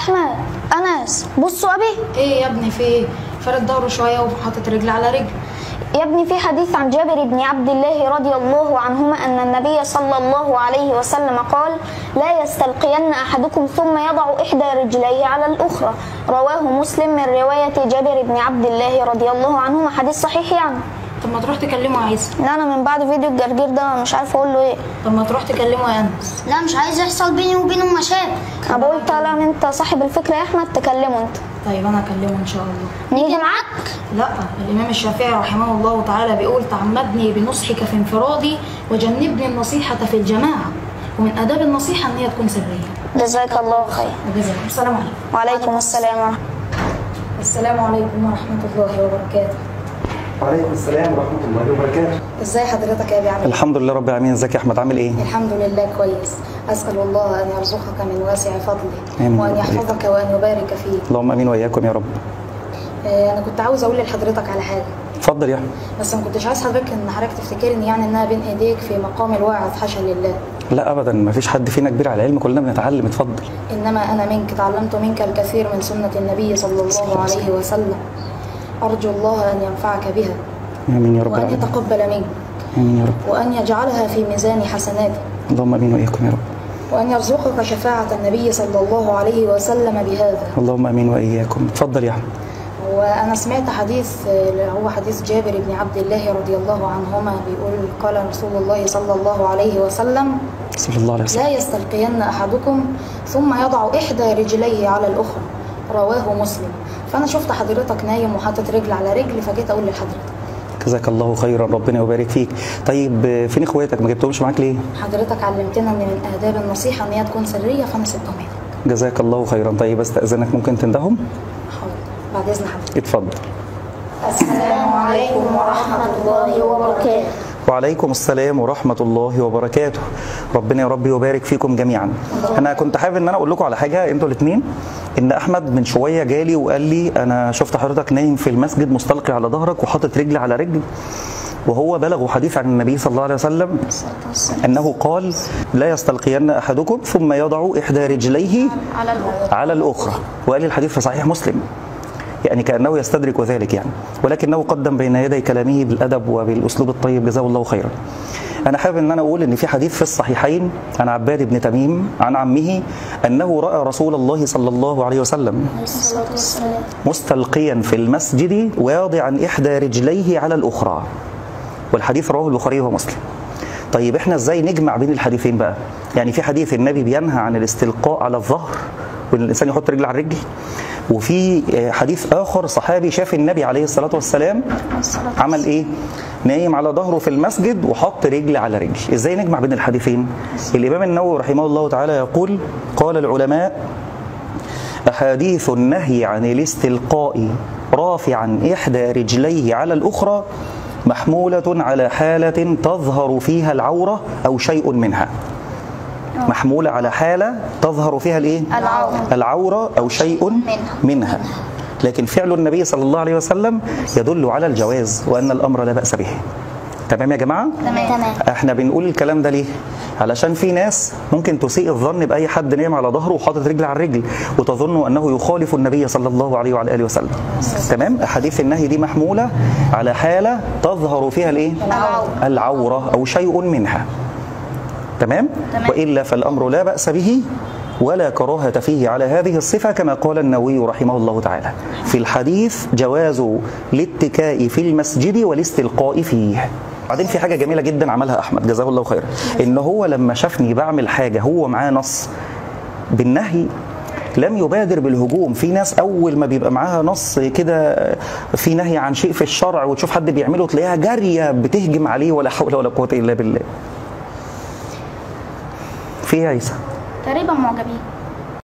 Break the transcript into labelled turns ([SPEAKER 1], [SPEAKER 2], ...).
[SPEAKER 1] احمد، انس، بصوا ابي.
[SPEAKER 2] ايه يا ابني في ايه؟ فرد ظهره شويه وحاطط رجل على رجل.
[SPEAKER 1] يا ابني في حديث عن جابر بن عبد الله رضي الله عنهما أن النبي صلى الله عليه وسلم قال: لا يستلقين أحدكم ثم يضع إحدى رجليه على الأخرى. رواه مسلم من رواية جابر بن عبد الله رضي الله عنهما. حديث صحيح يعني.
[SPEAKER 2] طب ما تروح تكلمه يا عيسى.
[SPEAKER 1] لا أنا من بعد فيديو الجرجير ده مش عارفه أقول له إيه.
[SPEAKER 2] طب ما تروح تكلمه يا انس.
[SPEAKER 3] لا مش عايز يحصل بيني وبينه مشاكل.
[SPEAKER 1] أنا بقول طالما أنت صاحب الفكرة يا أحمد تكلمه أنت.
[SPEAKER 2] طيب انا اكلمه ان شاء الله.
[SPEAKER 1] نيجي معاك؟
[SPEAKER 2] لا، الامام الشافعي رحمه الله تعالى بيقول: تعمدني بنصحك في انفرادي وجنبني النصيحه في الجماعه. ومن اداب النصيحه ان هي تكون سريه.
[SPEAKER 1] جزاك الله خير.
[SPEAKER 2] وجزاكم. السلام عليكم.
[SPEAKER 1] وعليكم السلام ورحمة الله.
[SPEAKER 2] السلام عليكم ورحمه الله وبركاته.
[SPEAKER 4] وعليكم السلام ورحمة الله وبركاته.
[SPEAKER 2] ازاي حضرتك يا ابي؟ عامل ايه؟
[SPEAKER 4] الحمد لله رب العالمين. ازيك يا احمد؟ عامل ايه؟
[SPEAKER 2] الحمد لله كويس. اسال الله ان يرزقك من واسع فضله
[SPEAKER 4] آمين.
[SPEAKER 2] وان يحفظك وان يبارك فيك.
[SPEAKER 4] اللهم امين واياكم يا رب.
[SPEAKER 2] انا كنت عاوز اقول لحضرتك على حاجه،
[SPEAKER 4] اتفضل يا احمد.
[SPEAKER 2] بس ما كنتش عايز حضرتك تفتكرني يعني انها بين ايديك في مقام الواعظ، حاشا لله.
[SPEAKER 4] لا ابدا، ما فيش حد فينا كبير على العلم، كلنا بنتعلم. اتفضل.
[SPEAKER 2] انما انا منك تعلمت منك الكثير من سنه النبي صلى الله عليه وسلم. ارجو الله ان ينفعك بها.
[SPEAKER 4] امين يا رب
[SPEAKER 2] وان
[SPEAKER 4] العالمين.
[SPEAKER 2] يتقبل منك.
[SPEAKER 4] امين يا رب.
[SPEAKER 2] وان يجعلها في ميزان حسناتك.
[SPEAKER 4] اللهم امين واياكم يا رب.
[SPEAKER 2] وان يرزقك شفاعه النبي صلى الله عليه وسلم بهذا.
[SPEAKER 4] اللهم امين واياكم. اتفضل يا احمد.
[SPEAKER 2] وأنا سمعت حديث هو حديث جابر بن عبد الله رضي الله عنهما بيقول: قال رسول الله صلى الله عليه وسلم:
[SPEAKER 4] صلى الله عليه وسلم:
[SPEAKER 2] لا يستلقين أحدكم ثم يضع إحدى رجليه على الأخرى. رواه مسلم. فأنا شفت حضرتك نايم وحاطط رجل على رجل فجيت أقول لحضرتك.
[SPEAKER 4] جزاك الله خيرا، ربنا يبارك فيك. طيب فين اخواتك؟ ما جبتهمش معاك ليه؟
[SPEAKER 2] حضرتك علمتنا ان من آداب النصيحة ان هي تكون سرية فأنا سبتهم هنا.
[SPEAKER 4] جزاك الله خيرا. طيب استأذنك ممكن تندهم؟
[SPEAKER 2] حاضر، بعد إذن حضرتك.
[SPEAKER 4] اتفضل.
[SPEAKER 2] السلام عليكم ورحمة الله وبركاته.
[SPEAKER 4] وعليكم السلام ورحمة الله وبركاته. ربنا يا رب يبارك فيكم جميعا. أنا كنت حابب إن أنا أقول لكم على حاجة أنتوا الاثنين، إن أحمد من شوية جالي وقال لي: أنا شفت حضرتك نايم في المسجد مستلقي على ظهرك وحاطط رجل على رجل، وهو بلغ حديث عن النبي صلى الله عليه وسلم أنه قال: لا يستلقين أحدكم ثم يضع إحدى رجليه على الأخرى. وقال لي الحديث في صحيح مسلم، يعني كأنه يستدرك ذلك يعني، ولكنه قدم بين يدي كلامه بالأدب وبالأسلوب الطيب، جزاه الله خيرا. أنا حابب أن أنا أقول إن في حديث في الصحيحين عن عباد بن تميم عن عمه أنه رأى رسول الله صلى الله عليه وسلم مستلقيا في المسجد واضعا إحدى رجليه على الأخرى، والحديث رواه البخاري ومسلم. طيب إحنا إزاي نجمع بين الحديثين بقى؟ يعني في حديث النبي بينهى عن الاستلقاء على الظهر وإن الإنسان يحط رجل على الرجل، وفي حديث آخر صحابي شاف النبي عليه الصلاة والسلام عمل إيه؟ نايم على ظهره في المسجد وحط رجل على رجل. إزاي نجمع بين الحديثين؟ الإمام النووي رحمه الله تعالى يقول: قال العلماء: أحاديث النهي عن الاستلقاء رافعا إحدى رجليه على الأخرى محمولة على حالة تظهر فيها العورة أو شيء منها. محمولة على حالة تظهر فيها الايه؟ العورة أو شيء منها. لكن فعل النبي صلى الله عليه وسلم يدل على الجواز وأن الأمر لا بأس به. تمام يا جماعة؟
[SPEAKER 3] تمام.
[SPEAKER 4] احنا بنقول الكلام ده ليه؟ علشان في ناس ممكن تسيء الظن بأي حد نايم على ظهره وحاطط رجل على رجل وتظن أنه يخالف النبي صلى الله عليه وعلى آله وسلم. تمام؟ أحاديث النهي دي محمولة على حالة تظهر فيها الايه؟ العورة أو شيء منها. تمام؟ وإلا فالأمر لا بأس به ولا كراهة فيه على هذه الصفة، كما قال النووي رحمه الله تعالى في الحديث: جواز الاتكاء في المسجد والاستلقاء فيه. بعدين في حاجة جميلة جدا عملها أحمد جزاه الله خيرا، إن هو لما شافني بعمل حاجة هو معاه نص بالنهي لم يبادر بالهجوم. في ناس أول ما بيبقى معاها نص كده في نهي عن شيء في الشرع وتشوف حد بيعمله تلاقيها جارية بتهجم عليه، ولا حول ولا قوة إلا بالله. في عيسى
[SPEAKER 3] تقريبا معجبين.